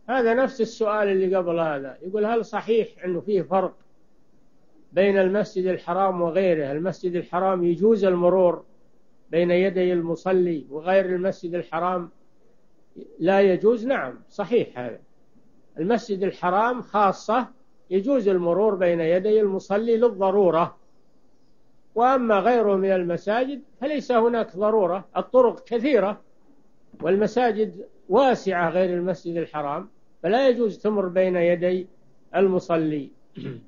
هذا نفس السؤال اللي قبل هذا، يقول هل صحيح أنه فيه فرق بين المسجد الحرام وغيره؟ المسجد الحرام يجوز المرور بين يدي المصلي وغير المسجد الحرام لا يجوز. نعم صحيح، هذا المسجد الحرام خاصة يجوز المرور بين يدي المصلي للضرورة، وأما غيره من المساجد فليس هناك ضرورة، الطرق كثيرة والمساجد واسعة غير المسجد الحرام، فلا يجوز تمر بين يدي المصلي.